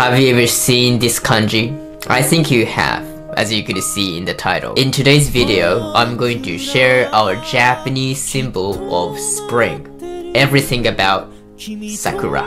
Have you ever seen this kanji? I think you have, as you could see in the title. In today's video, I'm going to share our Japanese symbol of spring. Everything about Sakura.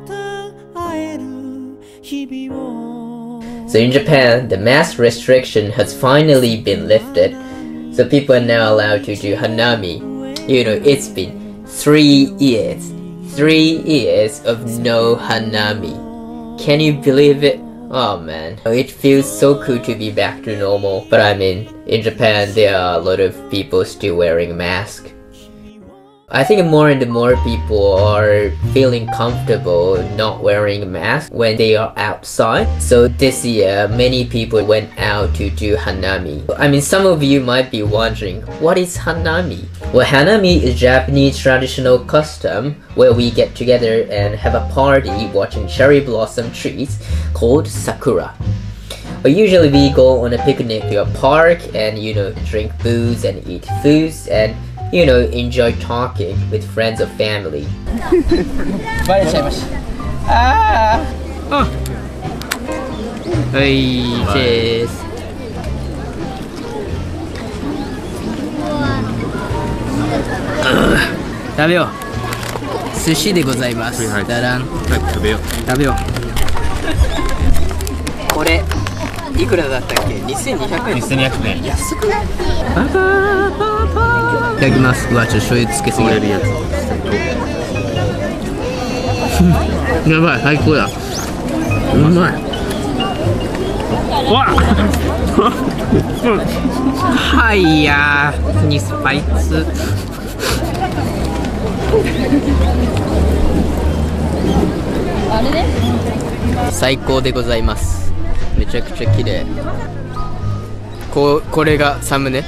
So in Japan, the mask restriction has finally been lifted. So people are now allowed to do HANAMI. You know, it's been 3 years. 3 years of no HANAMI. Can you believe it? Oh man, it feels so cool to be back to normal. But I mean, in Japan there are a lot of people still wearing masks. I think more and more people are feeling comfortable not wearing a mask when they are outside. So this year, many people went out to do HANAMI. I mean, some of you might be wondering, what is HANAMI? Well, HANAMI is Japanese traditional custom where we get together and have a party watching cherry blossom trees called Sakura. But usually we go on a picnic to a park and, you know, drink booze and eat foods and, you know, enjoy talking with friends or family. Hey, cheers. 食べよう。寿司でございます。だらん。食べよう。食べよう。これいくらだったっけ？2200円。2200円。安くない？パパパパ。いただきます。うわ、ちょっと醤油つけすぎるやつ。やばい、最高だ。うまい。わっ。はいやー、にスパイス。最高でございます。めちゃくちゃ綺麗。これがサムネ。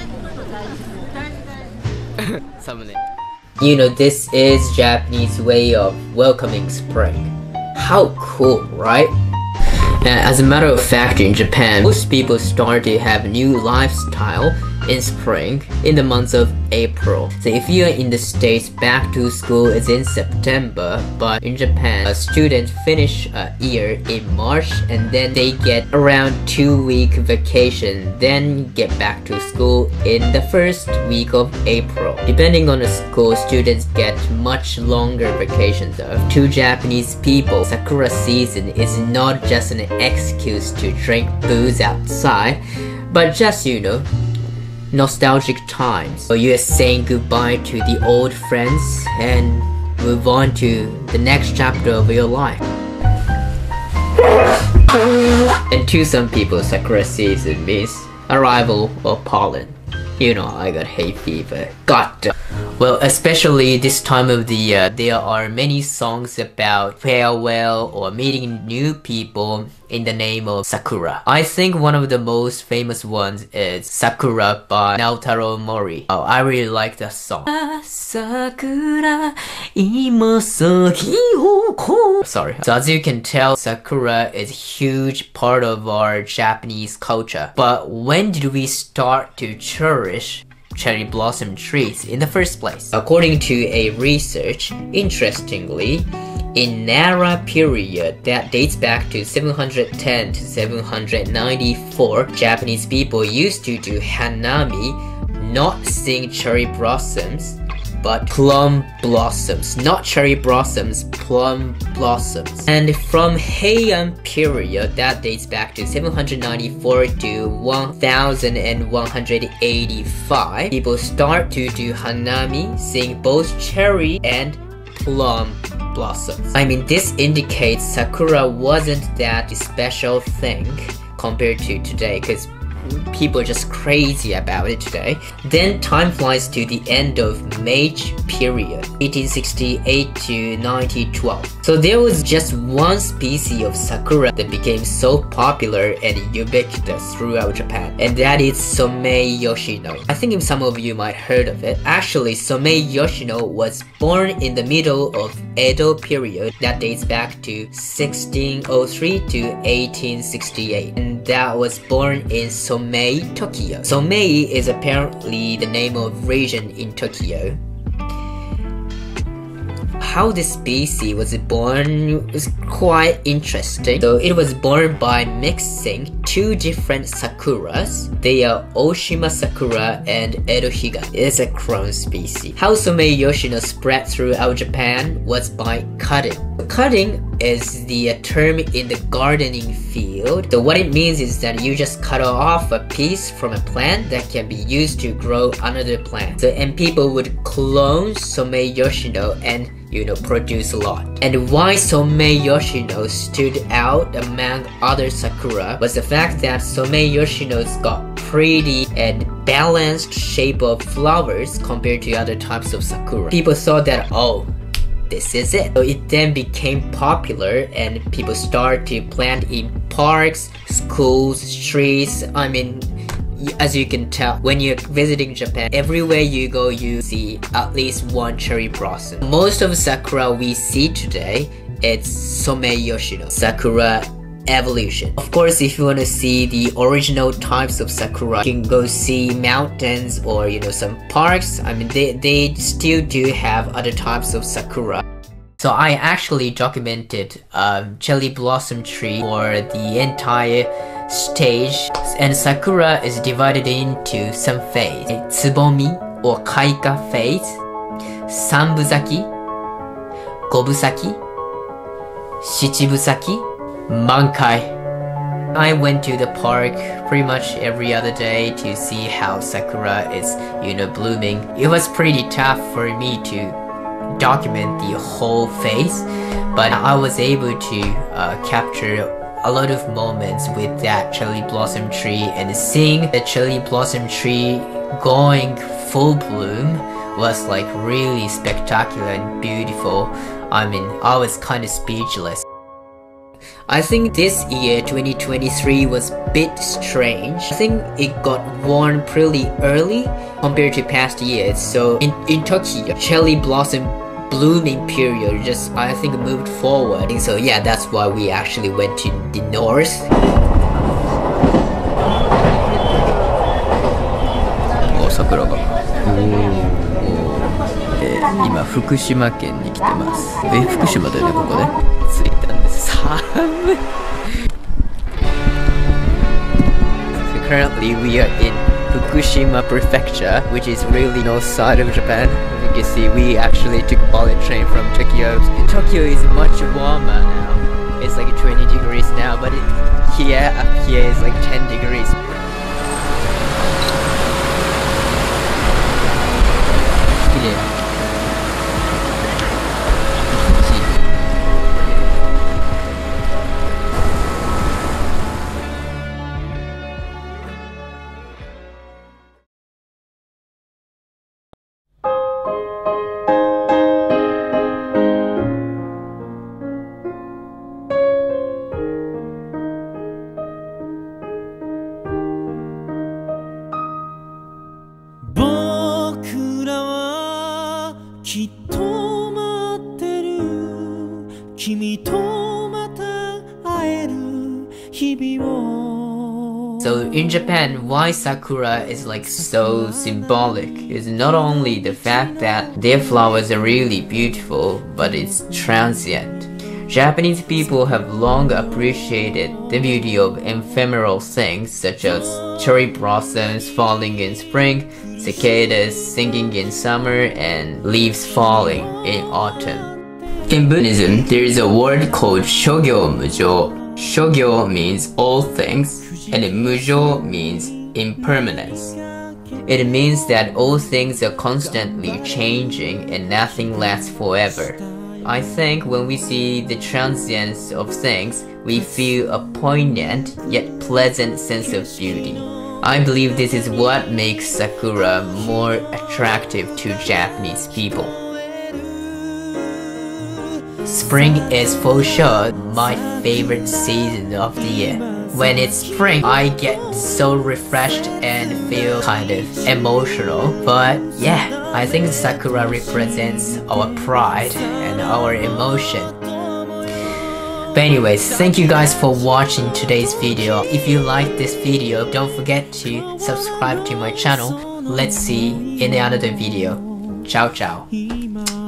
サムネ。You know, this is Japanese way of welcoming spring. How cool, right? As a matter of fact, in Japan, most people start to have new lifestyle in spring in the month of April. So if you're in the States, back to school is in September, but in Japan, students finish a year in March and then they get around 2-week vacation, then get back to school in the first week of April. Depending on the school, students get much longer vacations though. To Japanese people, Sakura season is not just an excuse to drink booze outside, but just, you know, nostalgic times. So you are saying goodbye to the old friends and move on to the next chapter of your life. And to some people, Sakura season means arrival of pollen. You know, I got hay fever. Got to. Well, especially this time of the year, there are many songs about farewell or meeting new people in the name of Sakura. I think one of the most famous ones is Sakura by Naotaro Moriyama. Oh, I really like that song. Sakura, sorry. So as you can tell, Sakura is a huge part of our Japanese culture. But when did we start to cherish cherry blossom trees in the first place? According to a research, interestingly, in Nara period that dates back to 710 to 794, Japanese people used to do HANAMI, not seeing cherry blossoms, but plum blossoms. Not cherry blossoms, plum blossoms. And from Heian period that dates back to 794 to 1185, people start to do HANAMI, seeing both cherry and plum blossoms. I mean, this indicates Sakura wasn't that special thing compared to today, because people are just crazy about it today. Then time flies to the end of Meiji period, 1868 to 1912. So there was just one species of Sakura that became so popular and ubiquitous throughout Japan, and that is Somei Yoshino. I think some of you might heard of it. Actually, Somei Yoshino was born in the middle of Edo period that dates back to 1603 to 1868, and that was born in Somei, Tokyo. Somei is apparently the name of region in Tokyo. how this species was born was quite interesting. So it was born by mixing two different sakuras. They are Oshima Sakura and Edo Higa. It's a crown species. How Somei Yoshino spread throughout Japan was by cutting. Cutting is the term in the gardening field. So what it means is that you just cut off a piece from a plant that can be used to grow another plant. So, and people would clone Somei Yoshino and produce a lot. And why Somei Yoshino stood out among other sakura was the fact that Somei Yoshino's got pretty and balanced shape of flowers compared to other types of sakura. People thought that, oh, this is it. So it then became popular and people started to plant in parks, schools, streets. I mean, as you can tell, when you're visiting Japan, everywhere you go you see at least one cherry blossom. Most of sakura we see today, it's Somei Yoshino, Sakura evolution. Of course, if you want to see the original types of sakura, you can go see mountains or some parks. I mean, they still do have other types of sakura. So I actually documented cherry blossom tree for the entire stage, and sakura is divided into some phase: tsubomi or kaika phase, sanbusaki, gobusaki, shichibusaki, mankai. I went to the park pretty much every other day to see how sakura is blooming. It was pretty tough for me to document the whole phase, but I was able to capture a lot of moments with that cherry blossom tree, and seeing the cherry blossom tree going full bloom was like really spectacular and beautiful. I mean, I was kind of speechless. I think this year 2023 was a bit strange. I think it got worn pretty early compared to past years. So in Tokyo, cherry blossom blooming period just, I think, moved forward. And so yeah, that's why we actually went to the north. 桜が今福島県に来てます。福島だよね、ここね。着いたんです。寒い。So currently we are in Fukushima Prefecture, which is really north side of Japan. As you can see, we actually took a bullet train from Tokyo. Tokyo is much warmer now. It's like 20 degrees now, but up here is like 10 degrees. Yeah. So in Japan, why Sakura is like so symbolic is not only the fact that their flowers are really beautiful, but it's transient. Japanese people have long appreciated the beauty of ephemeral things such as cherry blossoms falling in spring, cicadas singing in summer, and leaves falling in autumn. In Buddhism, there is a word called Shogyo Mujo. Shogyo means all things, and Mujo means impermanence. It means that all things are constantly changing and nothing lasts forever. I think when we see the transience of things, we feel a poignant yet pleasant sense of beauty. I believe this is what makes Sakura more attractive to Japanese people. Spring is for sure my favorite season of the year. When it's spring, I get so refreshed and feel kind of emotional. But yeah, I think Sakura represents our pride and our emotion. But anyways, thank you guys for watching today's video. If you like this video, don't forget to subscribe to my channel. Let's see in another video. Ciao ciao.